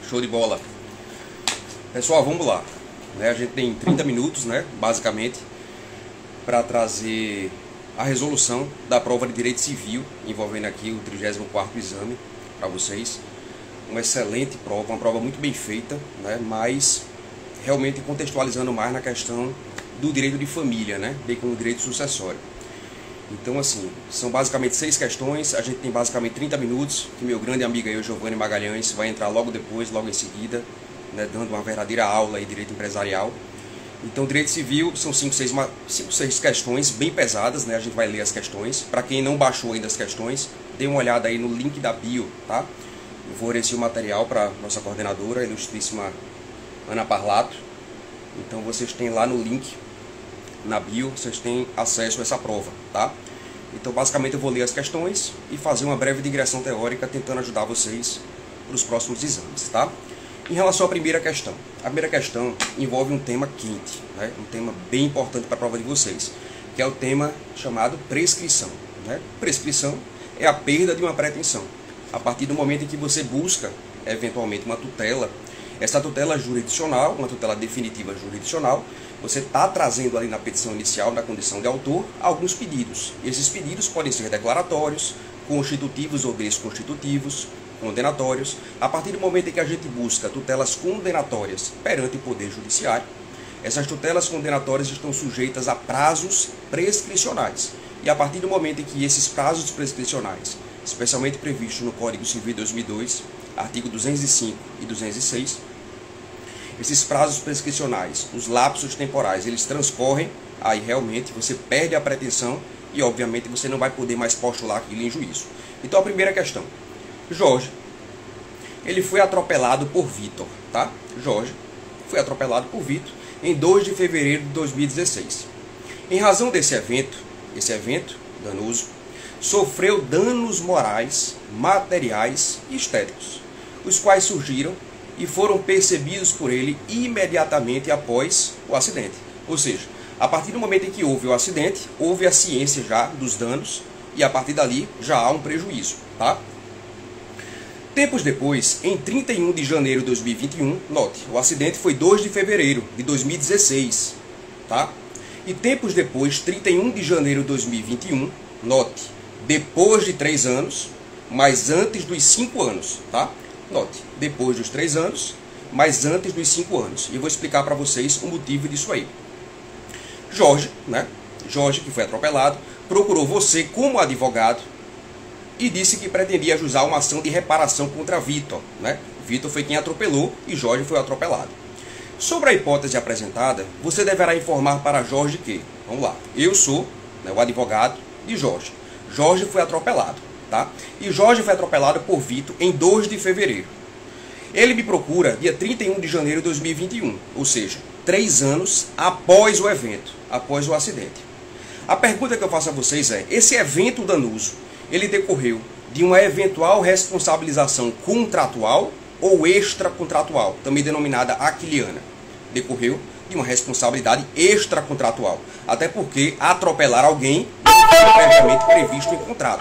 Show de bola. Pessoal, vamos lá. A gente tem 30 minutos, basicamente, para trazer a resolução da prova de Direito Civil, envolvendo aqui o 34º exame para vocês. Uma excelente prova, uma prova muito bem feita, mas realmente contextualizando mais na questão do direito de família, bem como o direito sucessório. Então, assim, são basicamente 6 questões, a gente tem basicamente 30 minutos, que meu grande amigo aí, o Giovanni Magalhães, vai entrar logo depois, logo em seguida, dando uma verdadeira aula em direito empresarial. Então, direito civil são 5, 6 questões bem pesadas, a gente vai ler as questões. Para quem não baixou ainda as questões, dê uma olhada aí no link da bio, tá? Eu vou oferecer o material para nossa coordenadora, a ilustríssima Ana Parlato. Então, vocês têm lá no link, na bio, vocês têm acesso a essa prova, tá? Então, basicamente, eu vou ler as questões e fazer uma breve digressão teórica, tentando ajudar vocês para os próximos exames, tá? Em relação à primeira questão, a primeira questão envolve um tema quente, um tema bem importante para a prova de vocês, que é o tema chamado prescrição. Prescrição é a perda de uma pretensão. A partir do momento em que você busca, eventualmente, uma tutela, essa tutela jurisdicional, uma tutela definitiva jurisdicional, você está trazendo ali na petição inicial, na condição de autor, alguns pedidos. Esses pedidos podem ser declaratórios, constitutivos ou desconstitutivos, condenatórios. A partir do momento em que a gente busca tutelas condenatórias perante o Poder Judiciário, essas tutelas condenatórias estão sujeitas a prazos prescricionais. E a partir do momento em que esses prazos prescricionais, especialmente previstos no Código Civil de 2002, artigo 205 e 206, esses prazos prescricionais, os lapsos temporais, eles transcorrem, aí realmente você perde a pretensão e obviamente você não vai poder mais postular aquilo em juízo. Então a primeira questão. Jorge, ele foi atropelado por Vitor, tá? Jorge foi atropelado por Vitor em 2 de fevereiro de 2016. Em razão desse evento danoso, sofreu danos morais, materiais e estéticos, os quais surgiram e foram percebidos por ele imediatamente após o acidente. Ou seja, a partir do momento em que houve o acidente, houve a ciência já dos danos e a partir dali já há um prejuízo, tá? Tempos depois, em 31 de janeiro de 2021, note, o acidente foi 2 de fevereiro de 2016, tá? E tempos depois, 31 de janeiro de 2021, note, depois de 3 anos, mas antes dos 5 anos, tá? Note, depois dos 3 anos, mas antes dos 5 anos. E eu vou explicar para vocês o motivo disso aí. Jorge, Jorge, que foi atropelado, procurou você como advogado e disse que pretendia ajuizar uma ação de reparação contra Vitor. Vitor foi quem atropelou e Jorge foi atropelado. Sobre a hipótese apresentada, você deverá informar para Jorge que, vamos lá, eu sou o advogado de Jorge. Jorge foi atropelado, tá? E Jorge foi atropelado por Vitor em 2 de fevereiro. Ele me procura dia 31 de janeiro de 2021, ou seja, 3 anos após o evento, após o acidente. A pergunta que eu faço a vocês é, esse evento danoso, ele decorreu de uma eventual responsabilização contratual ou extracontratual, também denominada aquiliana. Decorreu de uma responsabilidade extracontratual, até porque atropelar alguém não foi previamente previsto em contrato.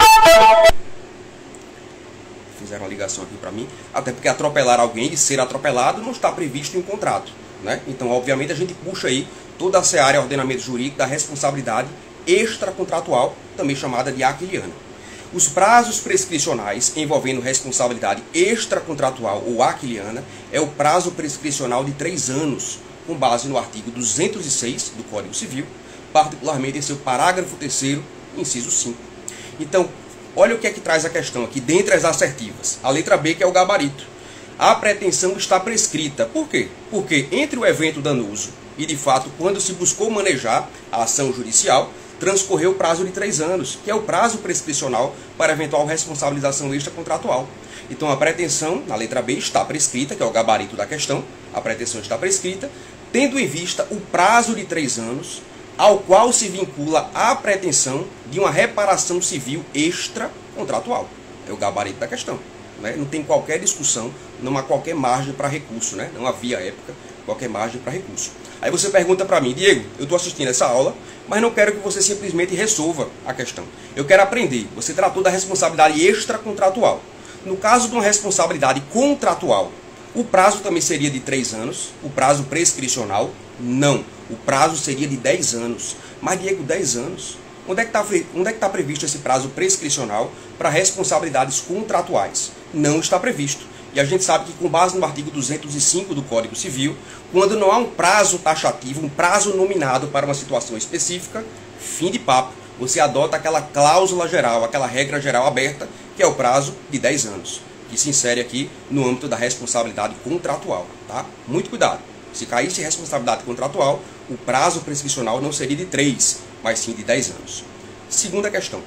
Fizeram uma ligação aqui para mim, até porque atropelar alguém e ser atropelado não está previsto em contrato. Então, obviamente, a gente puxa aí toda a seara ordenamento jurídico da responsabilidade extracontratual, também chamada de aquiliana. Os prazos prescricionais envolvendo responsabilidade extracontratual ou aquiliana é o prazo prescricional de 3 anos, com base no artigo 206 do Código Civil, particularmente em seu parágrafo 3º, inciso 5. Então, olha o que é que traz a questão aqui, dentre as assertivas. A letra B, que é o gabarito. A pretensão está prescrita. Por quê? Porque entre o evento danoso e, de fato, quando se buscou manejar a ação judicial, transcorreu o prazo de 3 anos, que é o prazo prescricional para eventual responsabilização extracontratual. Então a pretensão, na letra B, está prescrita, que é o gabarito da questão, a pretensão está prescrita, tendo em vista o prazo de 3 anos, ao qual se vincula a pretensão de uma reparação civil extracontratual. É o gabarito da questão. Não tem qualquer discussão, não há qualquer margem para recurso, não havia à época qualquer margem para recurso. Aí você pergunta para mim, Diego, eu estou assistindo essa aula, mas não quero que você simplesmente resolva a questão. Eu quero aprender. Você tratou da responsabilidade extracontratual. No caso de uma responsabilidade contratual, O prazo também seria de 3 anos. O prazo prescricional, não. O prazo seria de 10 anos. Mas, Diego, 10 anos? Onde é que está previsto esse prazo prescricional para responsabilidades contratuais? Não está previsto. E a gente sabe que, com base no artigo 205 do Código Civil, quando não há um prazo taxativo, um prazo nominado para uma situação específica, fim de papo, você adota aquela cláusula geral, aquela regra geral aberta, que é o prazo de 10 anos, que se insere aqui no âmbito da responsabilidade contratual. Tá? Muito cuidado. Se caísse responsabilidade contratual, o prazo prescricional não seria de 3, mas sim de 10 anos. Segunda questão.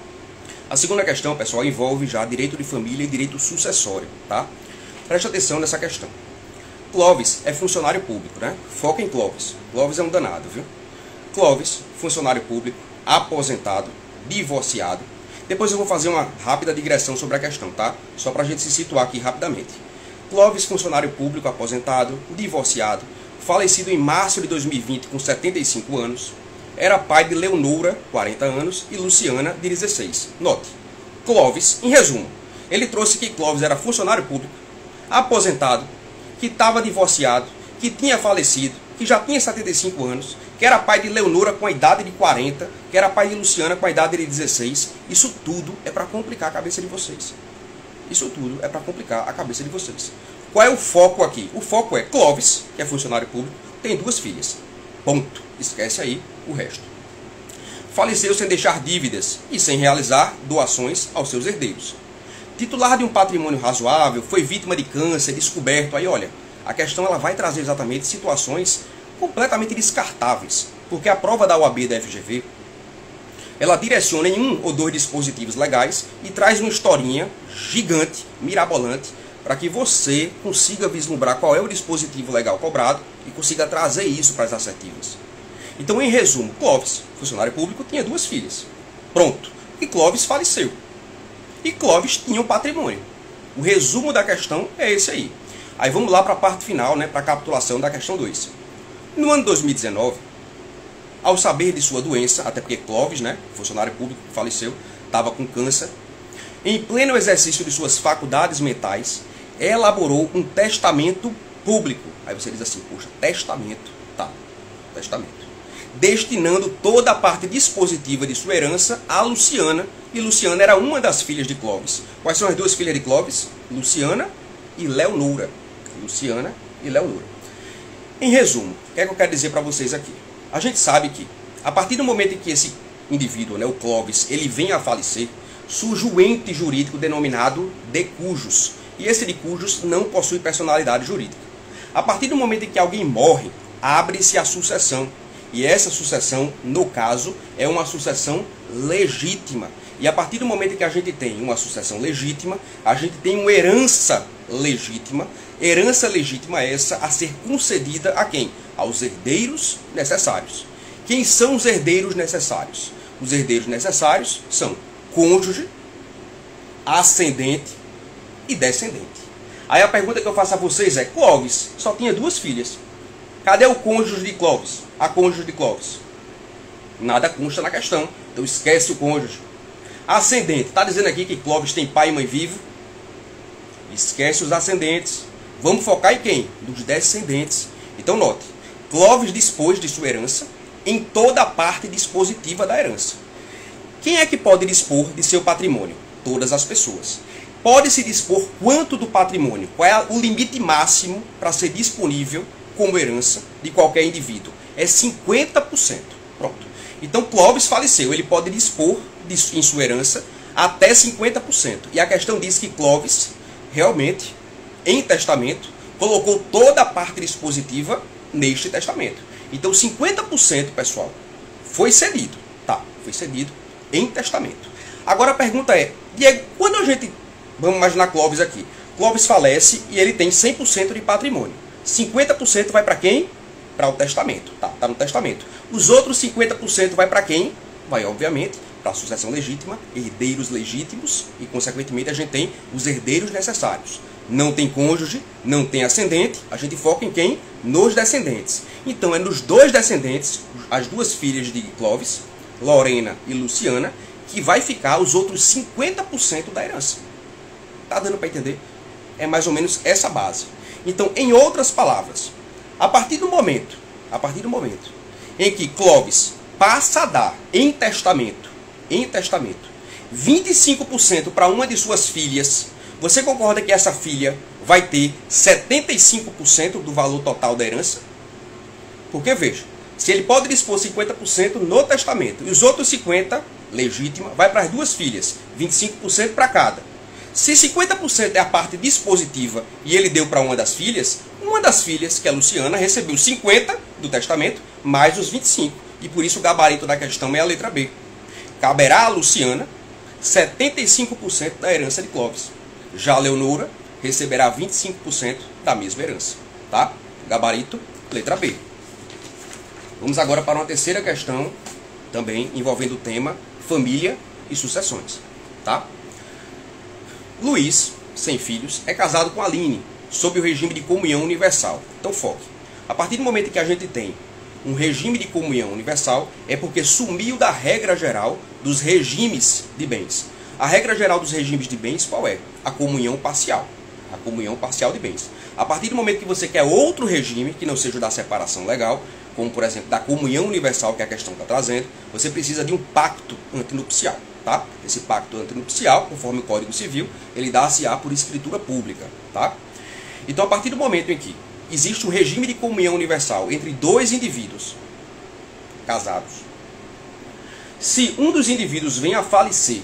A segunda questão, pessoal, envolve já direito de família e direito sucessório. Tá? Preste atenção nessa questão. Clóvis é funcionário público, né? Foca em Clóvis. Clóvis é um danado, viu? Clóvis, funcionário público, aposentado, divorciado. Depois eu vou fazer uma rápida digressão sobre a questão, tá? Só para a gente se situar aqui rapidamente. Clóvis, funcionário público, aposentado, divorciado, falecido em março de 2020 com 75 anos, era pai de Leonora, 40 anos, e Luciana, de 16. Note, Clóvis, em resumo, ele trouxe que Clóvis era funcionário público, aposentado, que estava divorciado, que tinha falecido, que já tinha 75 anos, que era pai de Leonora com a idade de 40, que era pai de Luciana com a idade de 16. Isso tudo é para complicar a cabeça de vocês. Isso tudo é para complicar a cabeça de vocês. Qual é o foco aqui? O foco é Clóvis, que é funcionário público, tem 2 filhas. Ponto. Esquece aí o resto. Faleceu sem deixar dívidas e sem realizar doações aos seus herdeiros. Titular de um patrimônio razoável, foi vítima de câncer, descoberto. Aí, olha, a questão ela vai trazer exatamente situações completamente descartáveis, porque a prova da OAB da FGV, ela direciona em 1 ou 2 dispositivos legais e traz uma historinha gigante, mirabolante, para que você consiga vislumbrar qual é o dispositivo legal cobrado e consiga trazer isso para as assertivas. Então, em resumo, Clóvis, funcionário público, tinha 2 filhas. Pronto. E Clóvis faleceu. E Clóvis tinha um patrimônio. O resumo da questão é esse aí. Aí vamos lá para a parte final, né, para a capitulação da questão 2. No ano 2019, ao saber de sua doença, até porque Clóvis, né, funcionário público que faleceu, estava com câncer, em pleno exercício de suas faculdades mentais, elaborou um testamento público. Aí você diz assim, poxa, testamento, tá, testamento. Destinando toda a parte dispositiva de sua herança a Luciana, e Luciana era uma das filhas de Clóvis. Quais são as 2 filhas de Clóvis? Luciana e Leonora. Luciana e Leonora. Em resumo, o que é que eu quero dizer para vocês aqui? A gente sabe que, a partir do momento em que esse indivíduo, né, o Clóvis, ele vem a falecer, surge o ente jurídico denominado de cujus. E esse de cujus não possui personalidade jurídica. A partir do momento em que alguém morre, abre-se a sucessão. E essa sucessão, no caso, é uma sucessão legítima. E a partir do momento em que a gente tem uma sucessão legítima, a gente tem uma herança legítima. Herança legítima essa a ser concedida a quem? Aos herdeiros necessários. Quem são os herdeiros necessários? Os herdeiros necessários são cônjuge, ascendente e descendente. Aí a pergunta que eu faço a vocês é, Clóvis só tinha 2 filhas. Cadê o cônjuge de Clóvis? A cônjuge de Clóvis? Nada consta na questão, então esquece o cônjuge. Ascendente, está dizendo aqui que Clóvis tem pai e mãe vivo? Esquece os ascendentes. Vamos focar em quem? Nos descendentes. Então note, Clóvis dispôs de sua herança em toda a parte dispositiva da herança. Quem é que pode dispor de seu patrimônio? Todas as pessoas. Pode-se dispor quanto do patrimônio? Qual é o limite máximo para ser disponível como herança de qualquer indivíduo? É 50%. Pronto. Então Clóvis faleceu, ele pode dispor em sua herança até 50%. E a questão diz que Clóvis, realmente, em testamento, colocou toda a parte dispositiva neste testamento. Então 50%, pessoal, foi cedido. Tá, foi cedido em testamento. Agora a pergunta é, Diego, quando a gente, vamos imaginar Clóvis aqui, Clóvis falece e ele tem 100% de patrimônio. 50% vai para quem? Para o testamento. Tá no testamento. Os outros 50% vai para quem? Vai, obviamente, para a sucessão legítima, herdeiros legítimos e, consequentemente, a gente tem os herdeiros necessários. Não tem cônjuge, não tem ascendente, a gente foca em quem? Nos descendentes. Então, é nos 2 descendentes, as 2 filhas de Clóvis, Lorena e Luciana, que vai ficar os outros 50% da herança. Tá dando para entender? é mais ou menos essa base. Então, em outras palavras, a partir do momento em que Clovis passa a dar em testamento 25% para uma de suas filhas, você concorda que essa filha vai ter 75% do valor total da herança? Porque, veja, se ele pode dispor 50% no testamento e os outros 50%, legítima, vai para as duas filhas, 25% para cada. Se 50% é a parte dispositiva e ele deu para uma das filhas, que é a Luciana, recebeu 50% do testamento mais os 25%. E por isso o gabarito da questão é a letra B. Caberá a Luciana 75% da herança de Clovis. Já a Leonora receberá 25% da mesma herança. Tá? Gabarito, letra B. Vamos agora para uma terceira questão, também envolvendo o tema família e sucessões. Tá? Luiz, sem filhos, é casado com Aline, sob o regime de comunhão universal. Então foque. A partir do momento que a gente tem um regime de comunhão universal, é porque sumiu da regra geral dos regimes de bens. A regra geral dos regimes de bens qual é? A comunhão parcial. A comunhão parcial de bens. A partir do momento que você quer outro regime, que não seja o da separação legal, como por exemplo da comunhão universal que a questão está trazendo, você precisa de um pacto antinupcial. Tá? Esse pacto antinupcial, conforme o Código Civil, ele dá-se-á por escritura pública. Tá? Então, a partir do momento em que existe um regime de comunhão universal entre dois indivíduos casados, se um dos indivíduos vem a falecer,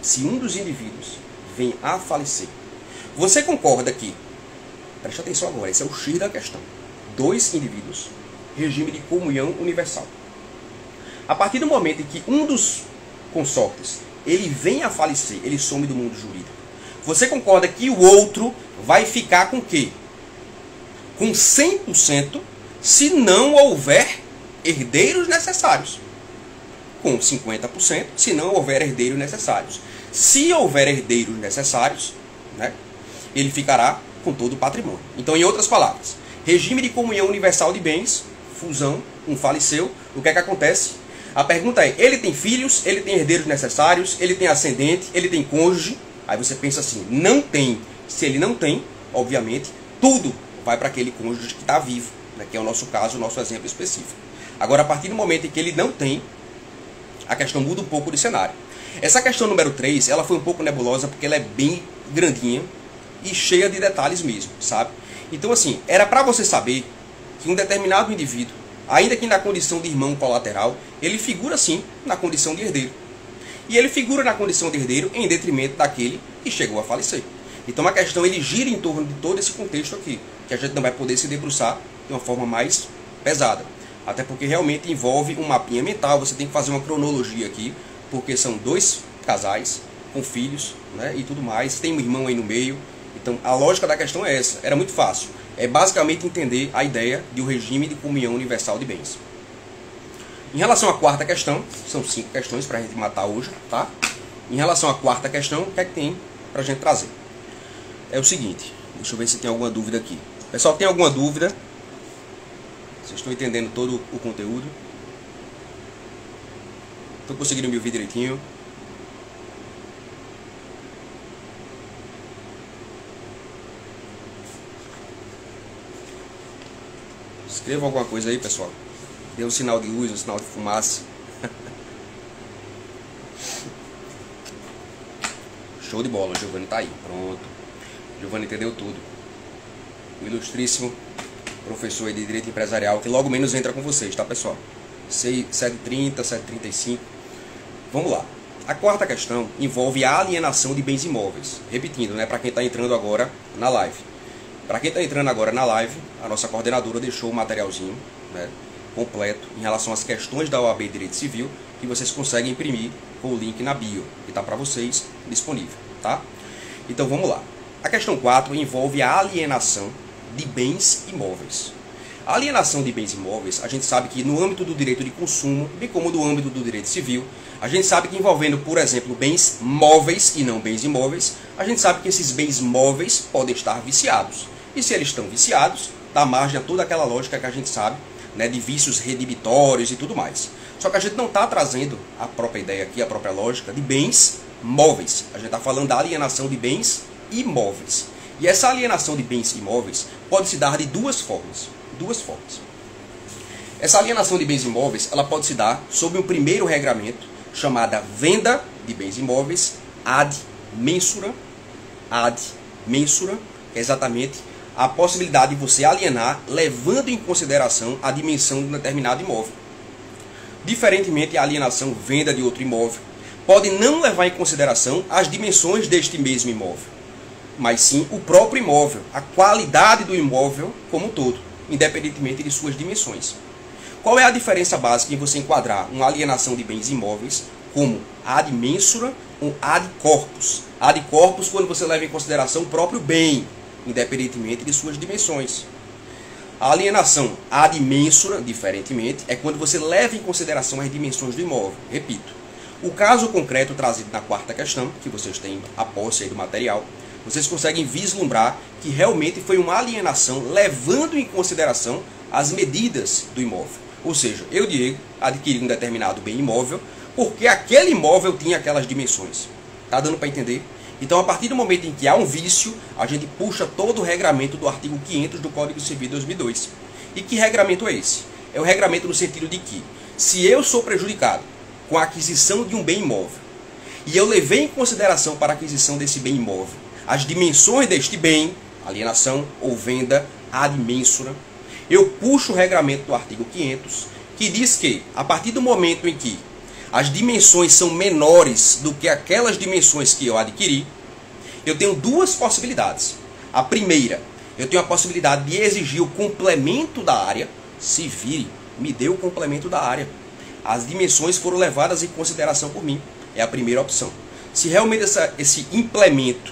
você concorda que, preste atenção agora, esse é o X da questão, dois indivíduos, regime de comunhão universal. A partir do momento em que um dos consortes ele vem a falecer, ele some do mundo jurídico, você concorda que o outro vai ficar com o quê? Com 100% se não houver herdeiros necessários. Com 50% se não houver herdeiros necessários. Se houver herdeiros necessários, né, ele ficará com todo o patrimônio. Então, em outras palavras, regime de comunhão universal de bens, fusão, um faleceu, o que é que acontece? A pergunta é, ele tem filhos, ele tem herdeiros necessários, ele tem ascendente, ele tem cônjuge? Aí você pensa assim, não tem. Se ele não tem, obviamente, tudo vai para aquele cônjuge que está vivo, né, que é o nosso caso, o nosso exemplo específico. Agora, a partir do momento em que ele não tem, a questão muda um pouco de cenário. Essa questão número 3, ela foi um pouco nebulosa porque ela é bem grandinha e cheia de detalhes mesmo, sabe? Então, assim, era para você saber que um determinado indivíduo, ainda que na condição de irmão colateral, ele figura sim na condição de herdeiro. E ele figura na condição de herdeiro em detrimento daquele que chegou a falecer. Então a questão ele gira em torno de todo esse contexto aqui, que a gente não vai poder se debruçar de uma forma mais pesada. Até porque realmente envolve um mapinha mental, você tem que fazer uma cronologia aqui, porque são dois casais com filhos, né, e tudo mais, tem um irmão aí no meio. Então a lógica da questão é essa, era muito fácil. É basicamente entender a ideia de um regime de comunhão universal de bens. Em relação à quarta questão, são 5 questões para a gente matar hoje, tá? Em relação à quarta questão, o que é que tem para a gente trazer? É o seguinte, deixa eu ver se tem alguma dúvida aqui. Pessoal, tem alguma dúvida? Vocês estão entendendo todo o conteúdo? Estão conseguindo me ouvir direitinho? Escreva alguma coisa aí, pessoal. Dê um sinal de luz, um sinal de fumaça. Show de bola, o Giovanni tá aí. Pronto. O Giovanni entendeu tudo. O ilustríssimo professor de Direito Empresarial, que logo menos entra com vocês, tá, pessoal? 7h30, 7h35. Vamos lá. A quarta questão envolve a alienação de bens imóveis. Repetindo, né, para quem está entrando agora na live. Para quem está entrando agora na live, a nossa coordenadora deixou o materialzinho, né, completo em relação às questões da OAB Direito Civil, que vocês conseguem imprimir com o link na bio, que está para vocês disponível, tá? Então vamos lá. A questão 4 envolve a alienação de bens imóveis. A alienação de bens imóveis, a gente sabe que no âmbito do direito de consumo, bem como no âmbito do direito civil, a gente sabe que envolvendo, por exemplo, bens móveis e não bens imóveis, a gente sabe que esses bens móveis podem estar viciados. E se eles estão viciados, dá margem a toda aquela lógica que a gente sabe, né, de vícios redibitórios e tudo mais. Só que a gente não está trazendo a própria ideia aqui, a própria lógica de bens móveis. A gente está falando da alienação de bens imóveis. E essa alienação de bens imóveis pode se dar de duas formas. Essa alienação de bens imóveis, ela pode se dar sob um primeiro regramento, chamada venda de bens imóveis ad mensura, que é exatamente a possibilidade de você alienar levando em consideração a dimensão de um determinado imóvel. Diferentemente, a alienação venda de outro imóvel pode não levar em consideração as dimensões deste mesmo imóvel, mas sim o próprio imóvel, a qualidade do imóvel como um todo, independentemente de suas dimensões. Qual é a diferença básica em você enquadrar uma alienação de bens imóveis como ad mensura ou ad corpus? Ad corpus quando você leva em consideração o próprio bem, independentemente de suas dimensões. A alienação ad mensura, diferentemente, é quando você leva em consideração as dimensões do imóvel. Repito, o caso concreto trazido na quarta questão, que vocês têm a posse aí do material, vocês conseguem vislumbrar que realmente foi uma alienação levando em consideração as medidas do imóvel. Ou seja, eu, Diego, adquiri um determinado bem imóvel porque aquele imóvel tinha aquelas dimensões. Tá dando para entender? Então, a partir do momento em que há um vício, a gente puxa todo o regramento do artigo 500 do Código Civil de 2002. E que regramento é esse? É o regramento no sentido de que, se eu sou prejudicado com a aquisição de um bem imóvel, e eu levei em consideração para a aquisição desse bem imóvel as dimensões deste bem, alienação ou venda ad mensura, eu puxo o regramento do artigo 500, que diz que, a partir do momento em que as dimensões são menores do que aquelas dimensões que eu adquiri, eu tenho duas possibilidades. A primeira, eu tenho a possibilidade de exigir o complemento da área. Se vire, me dê o complemento da área. As dimensões foram levadas em consideração por mim. É a primeira opção. Se realmente esse implemento,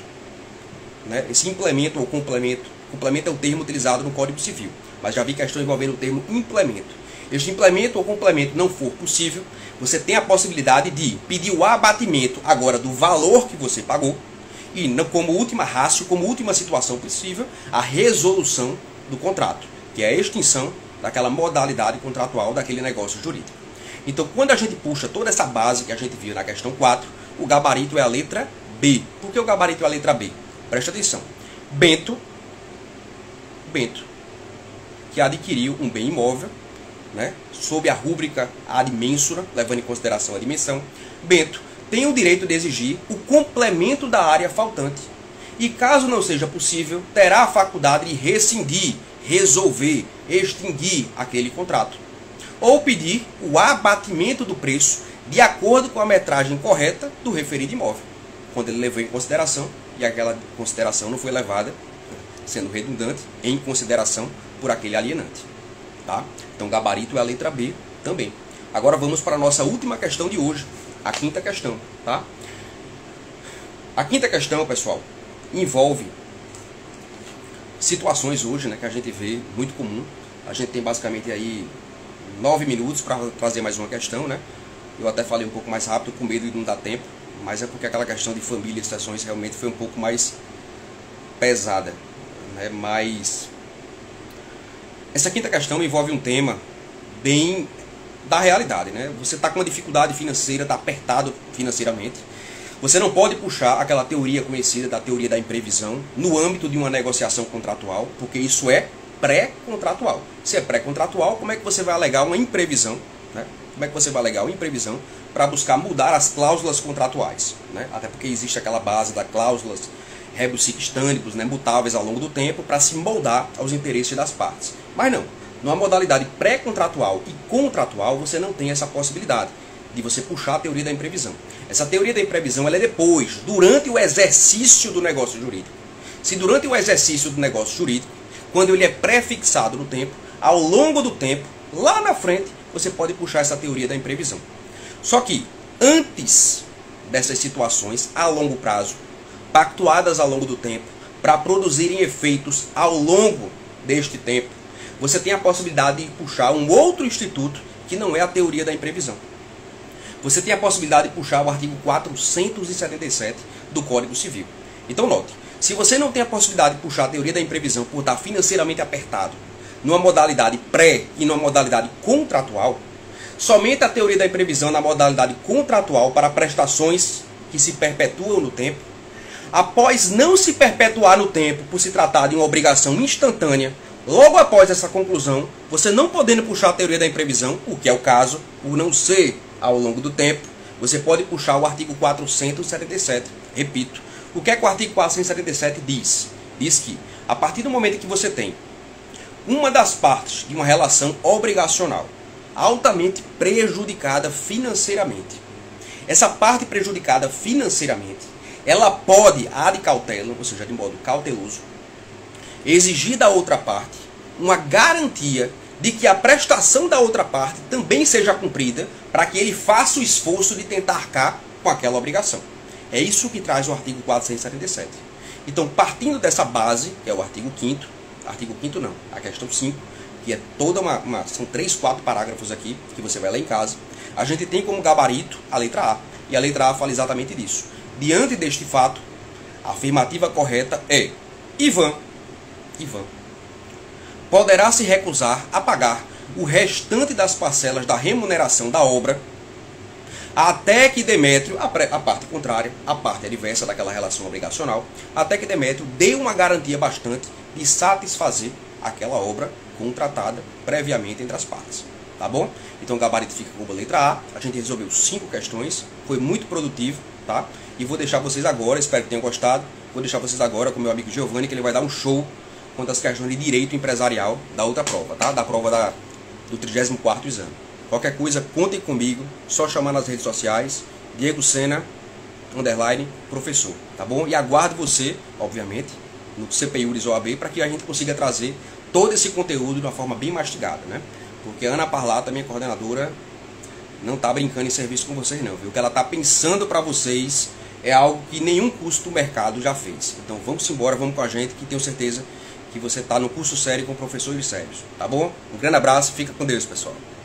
esse implemento ou complemento é o termo utilizado no Código Civil, mas já vi questão envolvendo o termo implemento. Este implemento ou complemento não for possível, você tem a possibilidade de pedir o abatimento agora do valor que você pagou e, como última rácio, como última situação possível, a resolução do contrato, que é a extinção daquela modalidade contratual daquele negócio jurídico. Então, quando a gente puxa toda essa base que a gente viu na questão 4, o gabarito é a letra B. Por que o gabarito é a letra B? Presta atenção. Bento, que adquiriu um bem imóvel, sob a rúbrica ad mensura, levando em consideração a dimensão, Bento tem o direito de exigir o complemento da área faltante. E caso não seja possível, terá a faculdade de rescindir, resolver, extinguir aquele contrato. Ou pedir o abatimento do preço de acordo com a metragem correta do referido imóvel, quando ele levou em consideração e aquela consideração não foi levada, sendo redundante, em consideração por aquele alienante. Tá? Então, gabarito é a letra B também. Agora vamos para a nossa última questão de hoje, a quinta questão. Tá? A quinta questão, pessoal, envolve situações hoje, que a gente vê muito comum. A gente tem basicamente aí 9 minutos para trazer mais uma questão. Eu até falei um pouco mais rápido, com medo de não dar tempo, mas é porque aquela questão de família e exceções realmente foi um pouco mais pesada. Mas essa quinta questão envolve um tema bem da realidade. Você está com uma dificuldade financeira, está apertado financeiramente. Você não pode puxar aquela teoria conhecida da teoria da imprevisão no âmbito de uma negociação contratual, porque isso é pré-contratual. Se é pré-contratual, como é que você vai alegar uma imprevisão? Como é que você vai alegar uma imprevisão para buscar mudar as cláusulas contratuais? Até porque existe aquela base das cláusulas rebus sic stantibus, mutáveis ao longo do tempo, para se moldar aos interesses das partes. Mas não, numa modalidade pré-contratual e contratual, você não tem essa possibilidade de você puxar a teoria da imprevisão. Essa teoria da imprevisão ela é depois, durante o exercício do negócio jurídico. Se durante o exercício do negócio jurídico, quando ele é pré-fixado no tempo, ao longo do tempo, lá na frente, você pode puxar essa teoria da imprevisão. Só que, antes dessas situações, a longo prazo, pactuadas ao longo do tempo, para produzirem efeitos ao longo deste tempo, você tem a possibilidade de puxar um outro instituto que não é a teoria da imprevisão. Você tem a possibilidade de puxar o artigo 477 do Código Civil. Então note, se você não tem a possibilidade de puxar a teoria da imprevisão por estar financeiramente apertado, numa modalidade pré e numa modalidade contratual, somente a teoria da imprevisão na modalidade contratual para prestações que se perpetuam no tempo, após não se perpetuar no tempo por se tratar de uma obrigação instantânea, logo após essa conclusão, você não podendo puxar a teoria da imprevisão, o que é o caso, por não ser ao longo do tempo, você pode puxar o artigo 477. Repito, o que é que o artigo 477 diz? Diz que, a partir do momento que você tem uma das partes de uma relação obrigacional altamente prejudicada financeiramente, essa parte prejudicada financeiramente, ela pode, ad cautelam, ou seja, de modo cauteloso, exigir da outra parte uma garantia de que a prestação da outra parte também seja cumprida para que ele faça o esforço de tentar arcar com aquela obrigação. É isso que traz o artigo 477. Então, partindo dessa base, que é o artigo 5º, artigo 5º não, a questão 5, que é toda são 3, 4 parágrafos aqui, que você vai ler em casa, a gente tem como gabarito a letra A, e a letra A fala exatamente disso. Diante deste fato, a afirmativa correta é: Ivan poderá se recusar a pagar o restante das parcelas da remuneração da obra até que Demétrio, a parte contrária, a parte adversa daquela relação obrigacional, até que Demétrio dê uma garantia bastante de satisfazer aquela obra contratada previamente entre as partes. Tá bom? Então o gabarito fica com a letra A. A gente resolveu 5 questões, foi muito produtivo, tá? E vou deixar vocês agora, espero que tenham gostado, vou deixar vocês agora com meu amigo Giovanni, que ele vai dar um show quanto às questões de direito empresarial da outra prova, tá? Da prova do 34º exame. Qualquer coisa, contem comigo, só chamar nas redes sociais, Diego Sena, _professor, tá bom? E aguardo você, obviamente, no CPIURES OAB, para que a gente consiga trazer todo esse conteúdo de uma forma bem mastigada, né? Porque a Ana Parlata, minha coordenadora, não está brincando em serviço com vocês não, viu? O que ela está pensando para vocês é algo que nenhum curso do mercado já fez. Então vamos embora, vamos com a gente, que tenho certeza que você está no curso sério com professores sérios, tá bom? Um grande abraço, fica com Deus, pessoal.